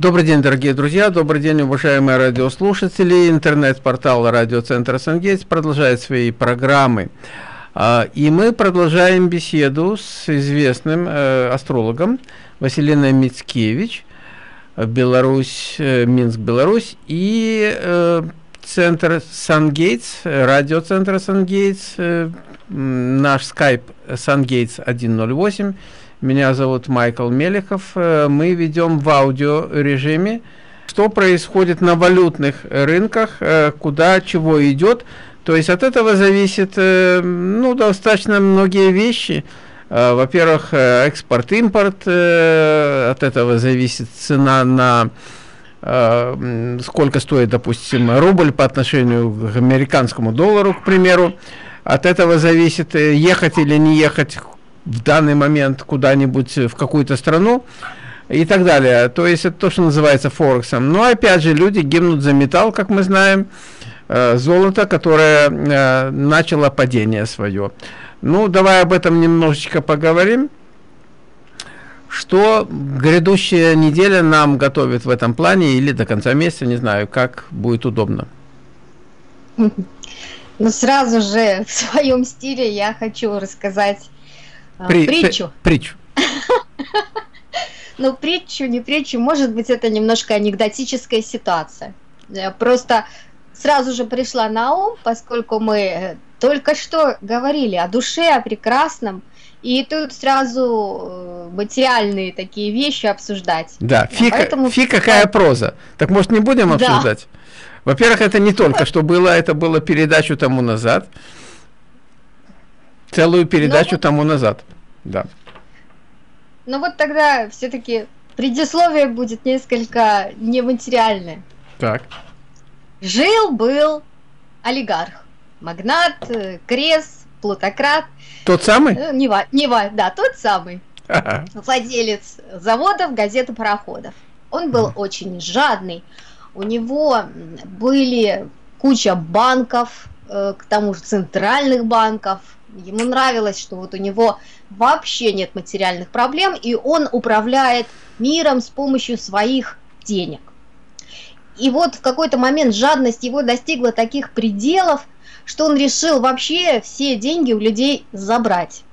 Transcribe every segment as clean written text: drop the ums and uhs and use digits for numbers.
Добрый день, дорогие друзья, добрый день, уважаемые радиослушатели. Интернет-портал радиоцентра «Сангейтс» продолжает свои программы. И мы продолжаем беседу с известным астрологом Василиной Мицкевич, Беларусь, Минск, Беларусь, и центр «Сангейтс», радиоцентр «Сангейтс», наш скайп «Сангейтс 108». Меня зовут Майкл Мелехов. Мы ведем в аудиорежиме, что происходит на валютных рынках, куда чего идет. То есть от этого зависит достаточно многие вещи. Во-первых, экспорт-импорт, от этого зависит цена на сколько стоит, допустим, рубль по отношению к американскому доллару, к примеру. От этого зависит, ехать или не ехать в данный момент куда-нибудь в какую-то страну и так далее. То есть это то, что называется Форексом. Но опять же люди гибнут за металл, как мы знаем, золото, которое начало падение свое. Ну, давай об этом немножечко поговорим. Что грядущая неделя нам готовит в этом плане, или до конца месяца, не знаю, как будет удобно. Ну, сразу же в своем стиле я хочу рассказать притчу. Ну, притчу, не притчу, может быть, это немножко анекдотическая ситуация. Просто сразу же пришла на ум, поскольку мы только что говорили о душе, о прекрасном, и тут сразу материальные такие вещи обсуждать. Да, фи какая проза. Так может не будем обсуждать? Да. Во-первых, это не только что было, это было передачу тому назад. Целую передачу тому назад. Да. Ну вот тогда все-таки предисловие будет несколько нематериальное. Так. Жил-был олигарх, магнат, крес, плутократ. Тот самый? Да, тот самый. Ага. Владелец заводов, газет и пароходов. Он был очень жадный. У него были куча банков, к тому же центральных банков. Ему нравилось, что вот у него вообще нет материальных проблем, и он управляет миром с помощью своих денег. И вот в какой-то момент жадность его достигла таких пределов, что он решил вообще все деньги у людей забрать.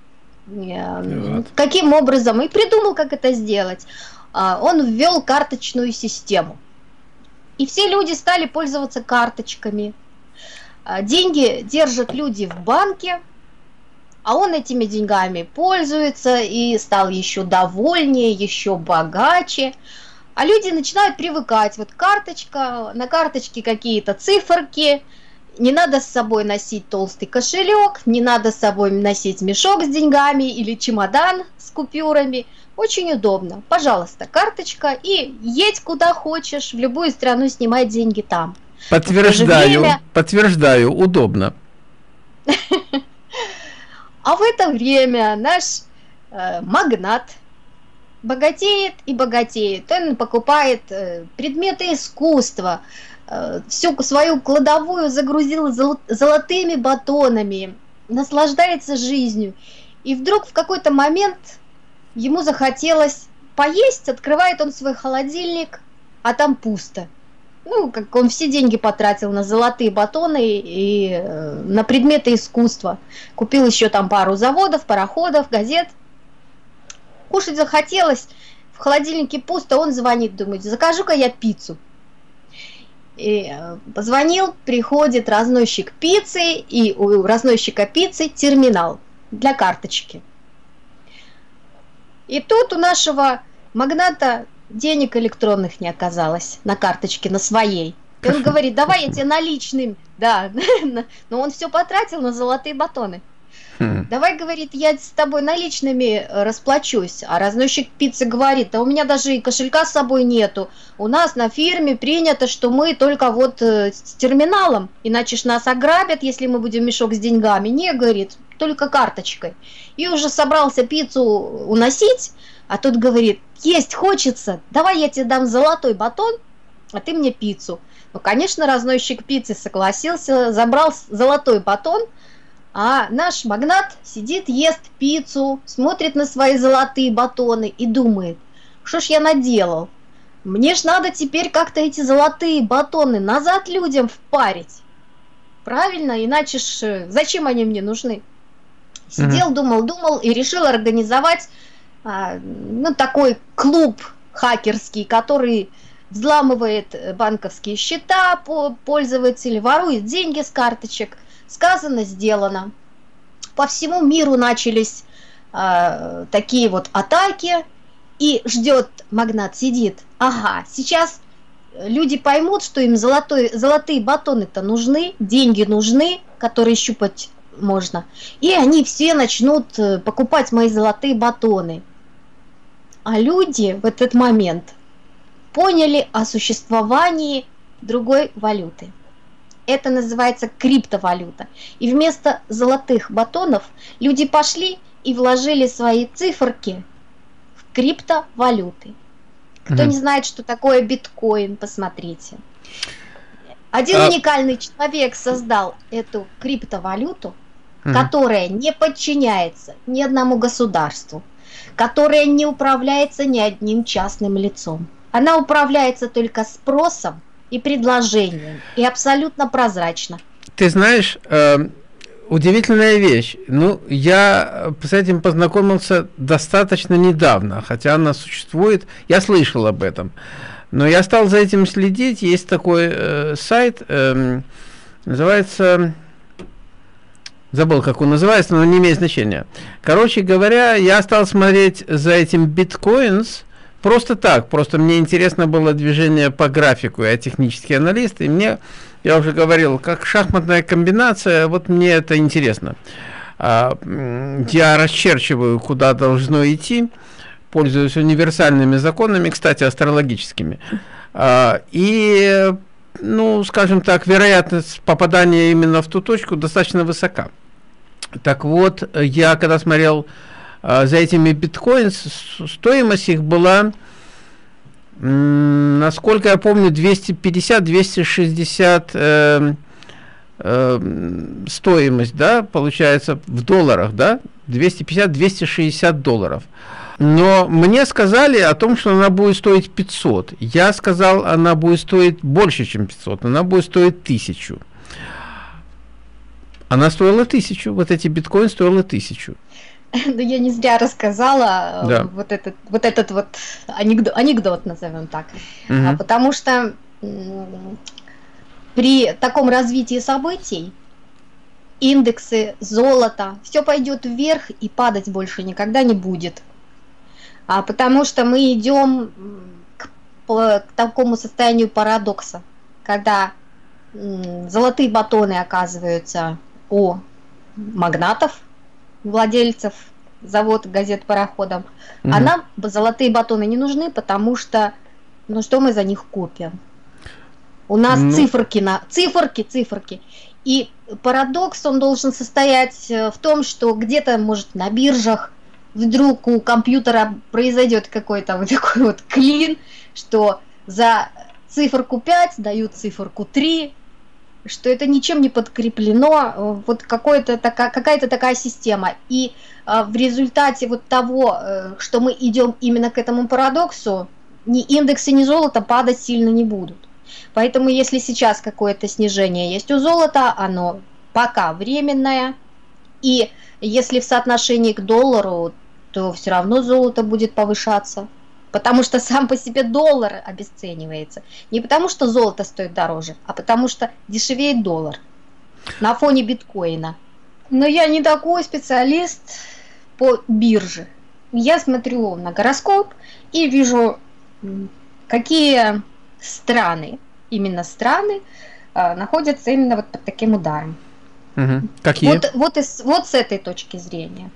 Каким образом? И придумал, как это сделать. Он ввел карточную систему. И все люди стали пользоваться карточками. Деньги держат люди в банке, а он этими деньгами пользуется и стал еще довольнее, еще богаче. А люди начинают привыкать. Вот карточка, на карточке какие-то циферки, не надо с собой носить толстый кошелек, не надо с собой носить мешок с деньгами или чемодан с купюрами. Очень удобно. Пожалуйста, карточка, и едь куда хочешь, в любую страну снимай деньги там. Подтверждаю, удобно. А в это время наш магнат богатеет и богатеет. Он покупает предметы искусства, всю свою кладовую загрузил золотыми батонами, наслаждается жизнью. И вдруг в какой-то момент ему захотелось поесть, открывает он свой холодильник, а там пусто. Ну, как он все деньги потратил на золотые батоны и на предметы искусства. Купил еще там пару заводов, пароходов, газет. Кушать захотелось, в холодильнике пусто, он звонит, думает, закажу-ка я пиццу. И позвонил, приходит разносчик пиццы, и у разносчика пиццы терминал для карточки. И тут у нашего магната денег электронных не оказалось на карточке, на своей. И он говорит, давай я тебе наличным, да, но он все потратил на золотые батоны. Давай, говорит, я с тобой наличными расплачусь. А разносчик пиццы говорит, да у меня даже и кошелька с собой нету. У нас на фирме принято, что мы только вот с терминалом, иначе ж нас ограбят, если мы будем мешок с деньгами. Не, говорит, только карточкой. И уже собрался пиццу уносить, а тут говорит, есть хочется, давай я тебе дам золотой батон, а ты мне пиццу. Ну, конечно, разносчик пиццы согласился, забрал золотой батон, а наш магнат сидит, ест пиццу, смотрит на свои золотые батоны и думает, что ж я наделал? мне ж надо теперь как-то эти золотые батоны назад людям впарить. Правильно? Иначе ж зачем они мне нужны? Сидел, думал и решил организовать ну, такой клуб хакерский, который взламывает банковские счета пользователей, ворует деньги с карточек. Сказано, сделано. По всему миру начались такие вот атаки, и ждет магнат, сидит. Ага, сейчас люди поймут, что им золотые батоны-то нужны, деньги нужны, которые щупать можно. И они все начнут покупать мои золотые батоны. А люди в этот момент поняли о существовании другой валюты. Это называется криптовалюта. И вместо золотых батонов люди пошли и вложили свои циферки в криптовалюты. Кто не знает, что такое биткоин, посмотрите. Один уникальный человек создал эту криптовалюту, которая не подчиняется ни одному государству, которая не управляется ни одним частным лицом. Она управляется только спросом и предложением, и абсолютно прозрачно. Ты знаешь, удивительная вещь. Ну, я с этим познакомился достаточно недавно, хотя она существует, я слышал об этом. Но я стал за этим следить. Есть такой сайт, называется... Забыл, как он называется, но не имеет значения. Короче говоря, я стал смотреть за этим биткоинс просто так. Просто мне интересно было движение по графику. Я технический аналист, и мне, я уже говорил, как шахматная комбинация, вот мне это интересно. Я расчерчиваю, куда должно идти, пользуюсь универсальными законами, кстати, астрологическими. И, ну, скажем так, вероятность попадания именно в ту точку достаточно высока. Так вот, я когда смотрел за этими биткоинс, стоимость их была, насколько я помню, 250-260 стоимость, да, получается в долларах, да, 250-260 долларов. Но мне сказали о том, что она будет стоить 500. Я сказал, она будет стоить больше, чем 500, она будет стоить 1000. Она стоила 1000, вот эти биткоины стоили 1000. Ну, я не зря рассказала, да, вот этот анекдот, назовем так. Потому что при таком развитии событий индексы, золото, все пойдет вверх и падать больше никогда не будет. Потому что мы идем к такому состоянию парадокса, когда золотые батоны оказываются у магнатов, владельцев завод, газет, пароходов, а нам золотые батоны не нужны, потому что, ну что мы за них купим? У нас циферки. И парадокс, он должен состоять в том, что где-то, может, на биржах вдруг у компьютера произойдет какой-то вот такой вот клин, что за циферку 5 дают циферку 3, что это ничем не подкреплено, вот какая-то такая система. И в результате вот того, что мы идем именно к этому парадоксу, ни индексы, ни золото падать сильно не будут. Поэтому если сейчас какое-то снижение есть у золота, оно пока временное, и если в соотношении к доллару, то все равно золото будет повышаться, потому что сам по себе доллар обесценивается. Не потому что золото стоит дороже, а потому что дешевеет доллар на фоне биткоина. Но я не такой специалист по бирже. Я смотрю на гороскоп и вижу, какие страны, находятся именно вот под таким ударом. Какие? Вот с этой точки зрения.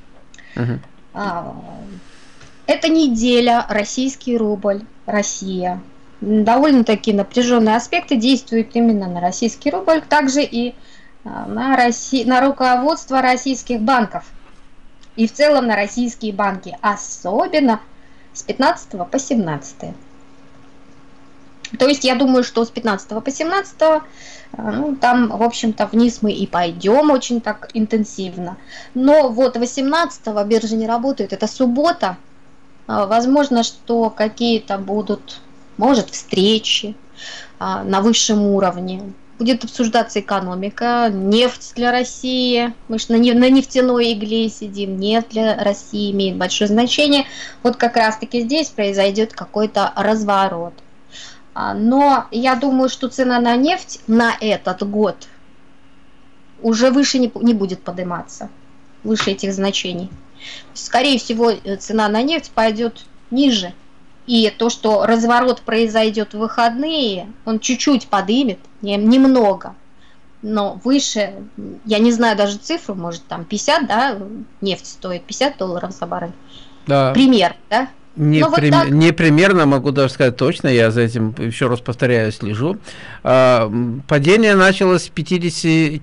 Это неделя, российский рубль, Россия. Довольно-таки напряженные аспекты действуют именно на российский рубль, также и на руководство российских банков. И в целом на российские банки, особенно с 15 по 17. То есть я думаю, что с 15 по 17, ну, там, в общем-то, вниз мы и пойдем очень так интенсивно. Но вот 18-го биржа не работает, это суббота. Возможно, что какие-то будут может встречи на высшем уровне. Будет обсуждаться экономика, нефть для России. Мы же на нефтяной игле сидим. Нефть для России имеет большое значение. Вот как раз-таки здесь произойдет какой-то разворот. Но я думаю, что цена на нефть на этот год уже выше не будет подниматься, выше этих значений. Скорее всего, цена на нефть пойдет ниже. И то, что разворот произойдет в выходные, он чуть-чуть подымет, немного, но выше, я не знаю даже цифру, может там 50, да, нефть стоит $50 за баррель. Да. Пример, да? Не примерно, могу даже сказать точно, я за этим, еще раз повторяю, слежу. Падение началось с $54,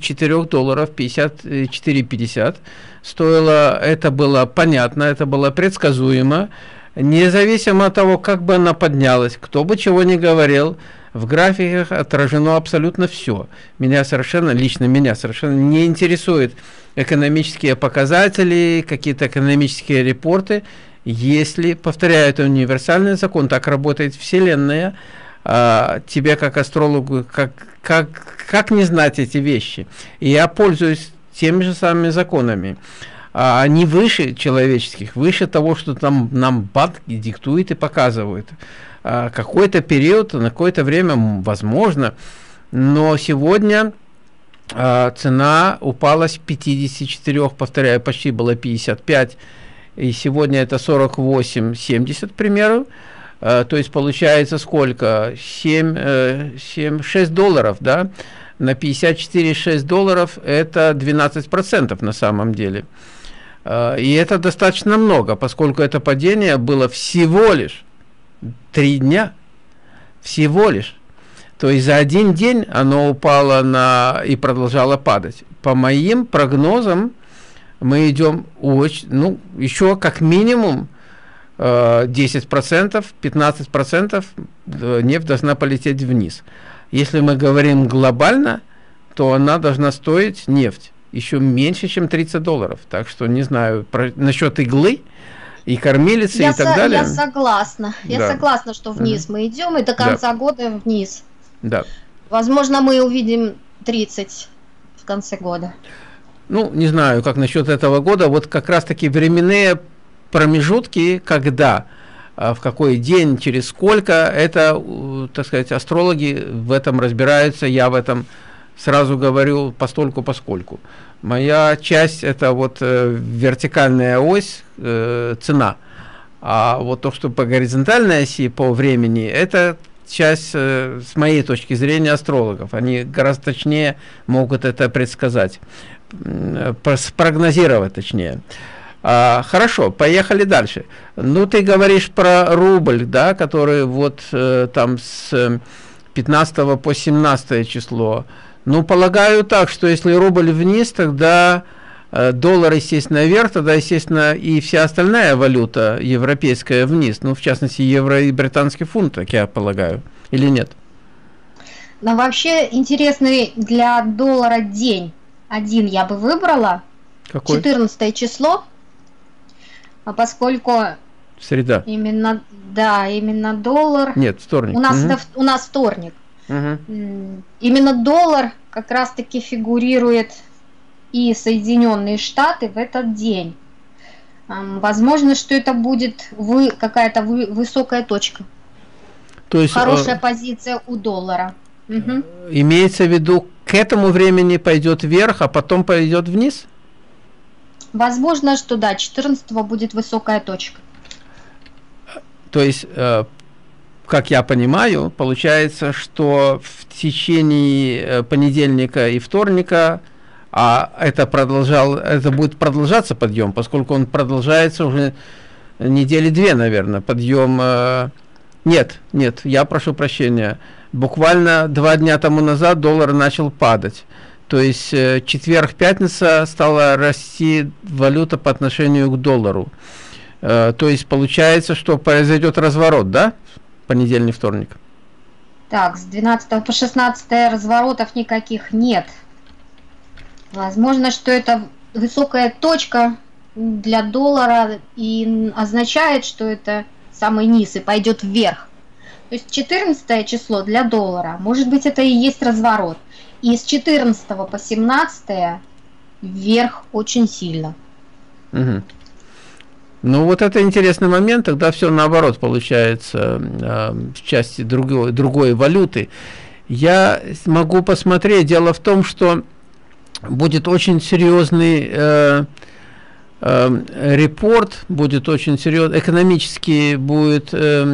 54,50 стоило, это было понятно, это было предсказуемо. Независимо от того, как бы она поднялась, кто бы чего ни говорил, в графиках отражено абсолютно все. Лично меня совершенно не интересуют экономические показатели, какие-то экономические репорты. Если, повторяю, это универсальный закон, так работает Вселенная, тебе как астрологу, как не знать эти вещи? И я пользуюсь теми же самыми законами. Они выше человеческих, выше того, что там нам банк диктует и показывает. Какой-то период, на какое-то время, возможно, но сегодня цена упала с 54, повторяю, почти было 55, и сегодня это 48,70, к примеру. То есть получается сколько? 6 долларов, да? На $54,6 это 12% на самом деле. И это достаточно много, поскольку это падение было всего лишь 3 дня. Всего лишь. То есть за один день оно упало и продолжало падать. По моим прогнозам мы идем еще как минимум 10%, 15% нефть должна полететь вниз. Если мы говорим глобально, то она должна стоить, нефть, еще меньше, чем $30. Так что не знаю насчет иглы и кормилицы и так далее. Я согласна. Я согласна, что вниз мы идем, и до конца года вниз. Да. Возможно, мы увидим 30 в конце года. Ну, не знаю, как насчет этого года. Вот как раз-таки временные промежутки, когда, в какой день, через сколько, это, так сказать, астрологи в этом разбираются, я в этом сразу говорю постольку-поскольку. Моя часть – это вот вертикальная ось, цена, а вот то, что по горизонтальной оси, по времени, это часть, с моей точки зрения, астрологов. Они гораздо точнее могут это предсказать, спрогнозировать точнее. Хорошо, поехали дальше. Ну, ты говоришь про рубль, да, который вот там с 15 по 17 число. Ну, полагаю так, что если рубль вниз, тогда доллар, естественно, вверх, тогда, естественно, и вся остальная валюта европейская вниз. Ну, в частности, евро и британский фунт, так я полагаю, или нет? Но вообще интересный для доллара день один я бы выбрала. Какой? 14 число. Поскольку среда. Именно доллар. Нет, вторник. У нас вторник. Именно доллар как раз-таки фигурирует и Соединенные Штаты в этот день. Возможно, что это будет какая-то высокая точка. То есть хорошая позиция у доллара. Имеется в виду, к этому времени пойдет вверх, а потом пойдет вниз? Возможно, что да, 14-го будет высокая точка. То есть, как я понимаю, получается, что в течение понедельника и вторника, это будет продолжаться подъем, поскольку он продолжается уже недели 2, наверное, подъем. Нет, я прошу прощения. Буквально 2 дня тому назад доллар начал падать. То есть четверг-пятница стала расти валюта по отношению к доллару. То есть получается, что произойдет разворот, да? Понедельник, вторник. Так, с 12 по 16 разворотов никаких нет. Возможно, что это высокая точка для доллара и означает, что это самый низ и пойдет вверх. То есть 14 число для доллара, может быть, это и есть разворот. И с 14 по 17 вверх очень сильно. Угу. Ну, вот это интересный момент, тогда все наоборот получается в части другой валюты. Я могу посмотреть, дело в том, что будет очень серьезный репорт, будет очень серьезный, экономический будет,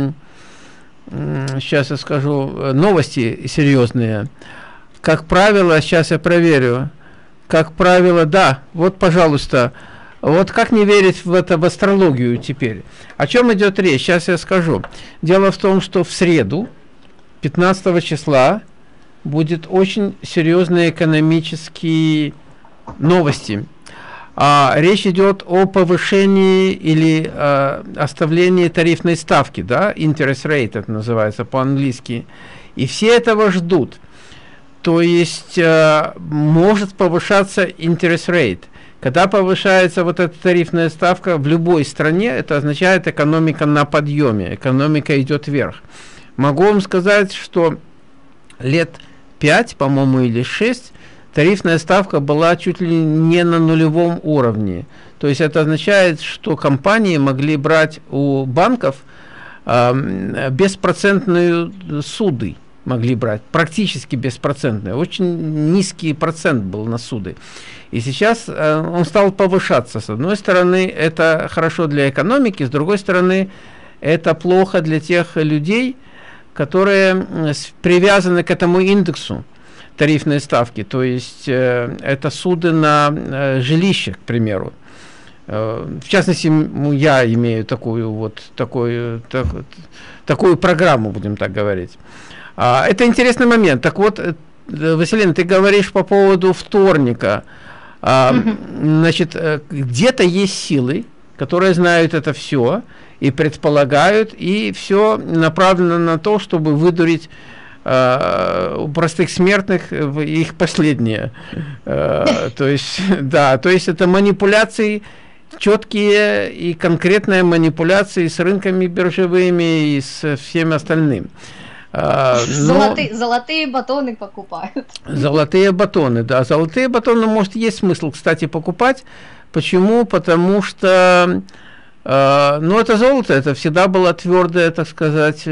сейчас я скажу, новости серьезные. Как правило, сейчас я проверю, как правило, да, вот, пожалуйста, вот как не верить в это, в астрологию теперь? О чем идет речь? Сейчас я скажу. Дело в том, что в среду, 15 числа, будет очень серьезные экономические новости. Речь идет о повышении или оставлении тарифной ставки, да, interest rate это называется по-английски. И все этого ждут. То есть может повышаться interest rate. Когда повышается вот эта тарифная ставка в любой стране, это означает экономика на подъеме, экономика идет вверх. Могу вам сказать, что лет 5, по-моему, или 6, тарифная ставка была чуть ли не на нулевом уровне. То есть это означает, что компании могли брать у банков беспроцентные суды, могли брать, практически беспроцентные. Очень низкий процент был на суды. И сейчас он стал повышаться. С одной стороны, это хорошо для экономики, с другой стороны, это плохо для тех людей, которые привязаны к этому индексу тарифной ставки. То есть это суды на жилище, к примеру. В частности, я имею такую программу, будем так говорить. Это интересный момент. Так вот, Василина, ты говоришь по поводу вторника. Значит, где-то есть силы, которые знают это все и предполагают, и все направлено на то, чтобы выдурить у простых смертных их последнее. То есть, да, то есть это манипуляции, четкие и конкретные манипуляции с рынками биржевыми и с всем остальным. Золотые батоны покупают. Золотые батоны, да. Золотые батоны, может, есть смысл, кстати, покупать. Почему? Потому что, это золото, это всегда была твердая, так сказать,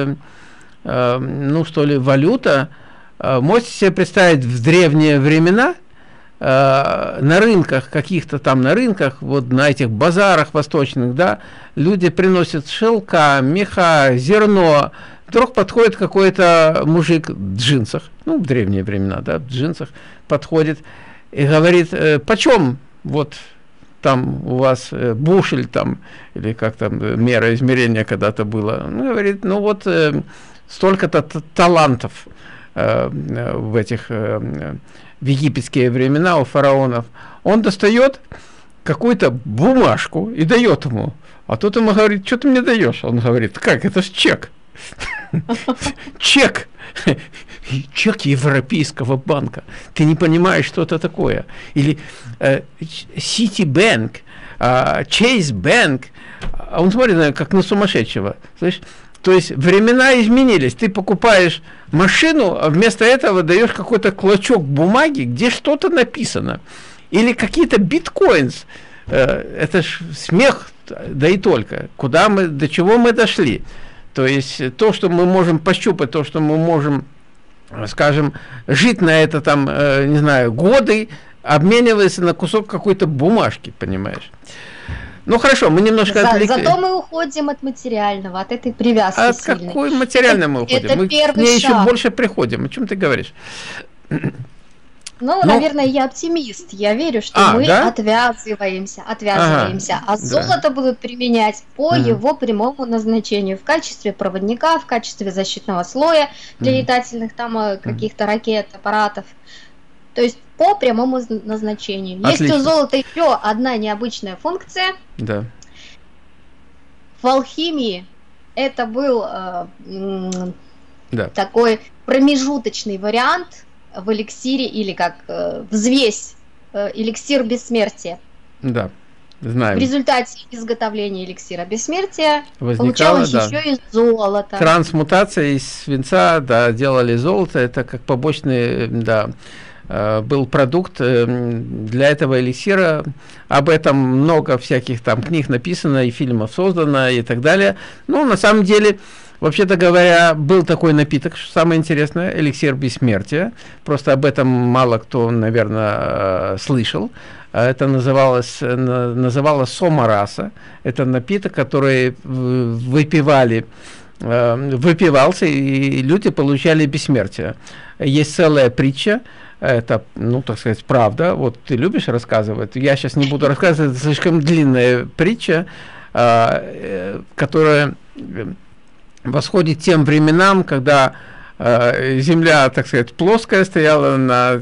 валюта. Можете себе представить, в древние времена на рынках, каких-то там на рынках, вот на этих базарах восточных, да, люди приносят шелка, меха, зерно. Вдруг подходит какой-то мужик в джинсах, в древние времена, да, в джинсах, подходит и говорит, почем вот там у вас бушель там, или как там мера измерения когда-то было. Говорит, столько-то талантов в этих в египетские времена у фараонов. Он достает какую-то бумажку и дает ему. А тот ему говорит, что ты мне даешь? Он говорит, как, это ж чек. Чек. Чек Европейского банка. Ты не понимаешь, что это такое. Или Citibank, Chase Bank. А он смотрит, как на сумасшедшего. Слышь? То есть времена изменились. Ты покупаешь машину, а вместо этого даешь какой-то клочок бумаги, где что-то написано. Или какие-то биткоинс. Это ж смех, да и только. До чего мы дошли? То есть то, что мы можем пощупать, то, что мы можем, скажем, жить на это там, не знаю, годы, обменивается на кусок какой-то бумажки, понимаешь? Ну хорошо, мы немножко отвлеклись. Зато мы уходим от материального, от этой привязки. От сильной. Какой материальной мы уходим? Это мы к ней еще больше приходим. О чем ты говоришь? Наверное, я оптимист. Я верю, что мы отвязываемся. А золото будут применять по его прямому назначению в качестве проводника, в качестве защитного слоя для летательных там каких-то ракет, аппаратов. То есть по прямому назначению. Отлично. Есть у золота еще одна необычная функция. Да. В алхимии это был такой промежуточный вариант в эликсире или как взвесь, эликсир бессмертия. Да. знаем. В результате изготовления эликсира бессмертия Возникало, получалось еще и золото. Трансмутация из свинца, да, делали золото, это как побочный, да, был продукт для этого эликсира. Об этом много всяких там книг написано, и фильмов создано, и так далее. Ну, на самом деле, вообще-то говоря, был такой напиток, что самое интересное, эликсир бессмертия. Просто об этом мало кто, наверное, слышал. Это называлось сомараса. Это напиток, который выпивался, и люди получали бессмертие. Есть целая притча. Это, ну, так сказать, правда. Вот ты любишь рассказывать. Я сейчас не буду рассказывать, это слишком длинная притча, которая восходит тем временам, когда земля, так сказать, плоская стояла на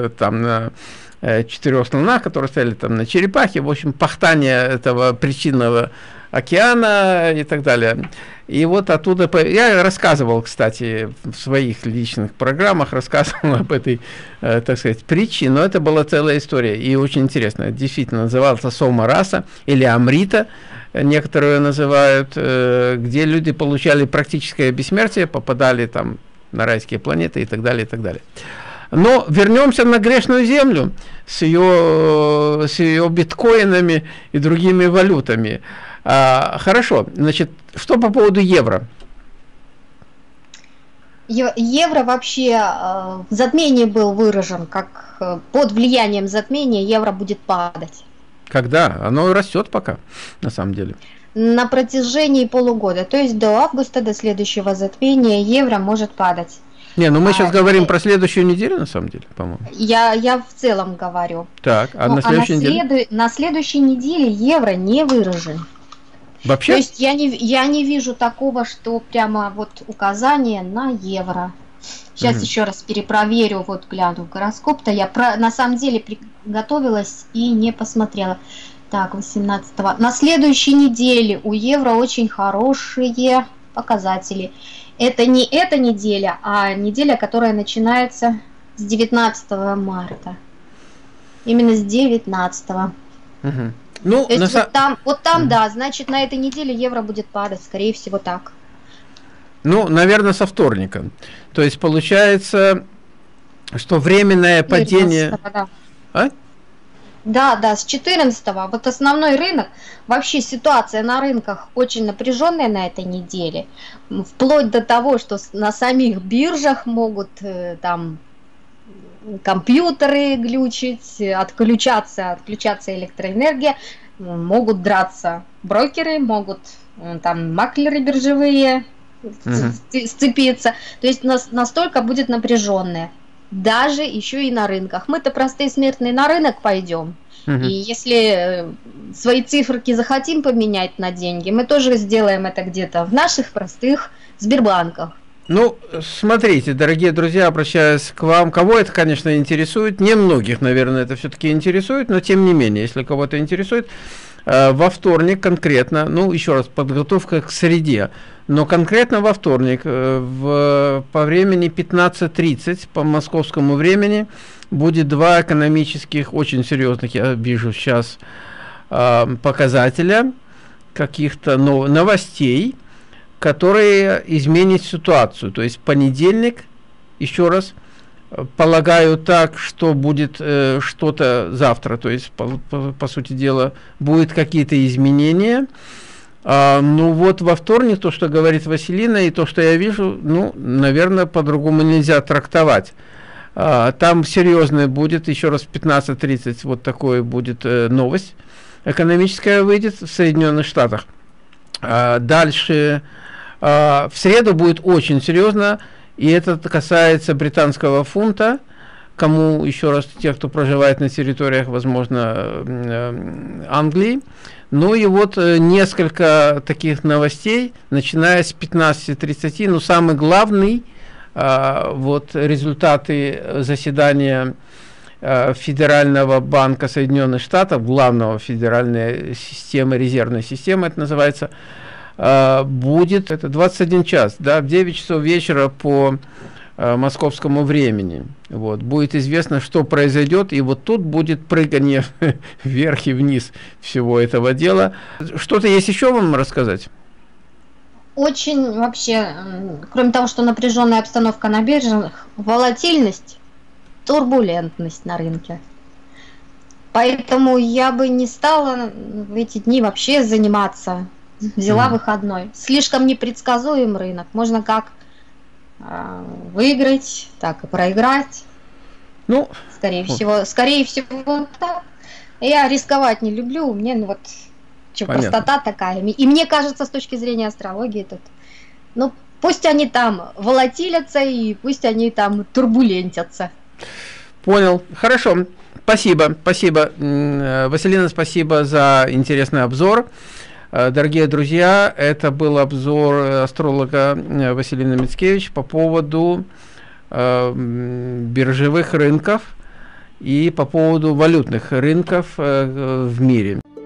4 слонах, которые стояли там на черепахе. В общем, пахтание этого причинного океана и так далее. И вот оттуда... Я рассказывал, кстати, в своих личных программах, рассказывал об этой, так сказать, притче, но это была целая история, и очень интересная. Действительно, назывался сомараса или амрита, некоторые называют, где люди получали практическое бессмертие, попадали там на райские планеты и так далее, и так далее. Но вернемся на грешную землю с ее биткоинами и другими валютами. Хорошо, значит, что по поводу евро? Евро вообще в затмении был выражен, как под влиянием затмения евро будет падать. Когда? Оно растет пока, на самом деле. На протяжении полугода, то есть до августа, до следующего затмения евро может падать. Не, ну мы сейчас говорим про следующую неделю, на самом деле, по-моему. Я в целом говорю. Так, на следующей неделе? На следующей неделе евро не выражен. Вообще? То есть я не вижу такого, что прямо вот указание на евро. Сейчас еще раз перепроверю, вот гляну в гороскоп-то. Я на самом деле приготовилась и не посмотрела. Так, 18-го. На следующей неделе у евро очень хорошие показатели. Это не эта неделя, а неделя, которая начинается с 19 марта. Именно с 19-го. Угу. Ну, то есть вот там, да, значит, на этой неделе евро будет падать, скорее всего, так. Ну, наверное, со вторника. То есть получается, что временное падение... Да. А? Да, с 14-го. Вот основной рынок, вообще ситуация на рынках очень напряженная на этой неделе. Вплоть до того, что на самих биржах могут там компьютеры глючить, отключаться электроэнергия, могут драться брокеры, могут там маклеры биржевые сцепиться. То есть настолько будет напряженная. Даже еще и на рынках. Мы-то простые смертные на рынок пойдем. И если свои циферки захотим поменять на деньги, мы тоже сделаем это где-то в наших простых Сбербанках. Ну, смотрите, дорогие друзья, обращаюсь к вам. Кого это, конечно, интересует, немногих, наверное, это все-таки интересует, но тем не менее, если кого-то интересует, во вторник конкретно, ну, еще раз, подготовка к среде, но конкретно во вторник по времени 15:30 по московскому времени будет два экономических, очень серьезных, я вижу сейчас, показателя каких-то новостей, которые изменят ситуацию. То есть в понедельник, еще раз, полагаю так, что будет что-то завтра, то есть по сути дела будут какие-то изменения. Ну вот во вторник то, что говорит Василина, и то, что я вижу, ну, наверное, по-другому нельзя трактовать. Там серьезная будет, еще раз в 15:30 вот такое будет новость экономическая выйдет в Соединенных Штатах. Дальше в среду будет очень серьезно, и это касается британского фунта. Кому, еще раз, те, кто проживает на территориях, возможно, Англии. Ну и вот несколько таких новостей, начиная с 15:30. Ну, самый главный, вот результаты заседания Федерального банка Соединенных Штатов, главного федеральной системы, резервной системы, это называется, будет, это 21 час, да, в 9 часов вечера по московскому времени. Вот. Будет известно, что произойдет, и вот тут будет прыгание вверх и вниз всего этого дела. Что-то есть еще вам рассказать? Очень вообще, кроме того, что напряженная обстановка на биржах, волатильность, турбулентность на рынке. Поэтому я бы не стала в эти дни вообще заниматься. Взяла выходной. Слишком непредсказуем рынок. Можно как выиграть, так и проиграть. Ну, скорее всего так. Я рисковать не люблю. Мне вот простота такая. И мне кажется, с точки зрения астрологии, тут, ну, пусть они там волатилятся и пусть они там турбулентятся. Понял. Хорошо. Спасибо. Василина, спасибо за интересный обзор. Дорогие друзья, это был обзор астролога Василины Мицкевич по поводу биржевых рынков и по поводу валютных рынков в мире.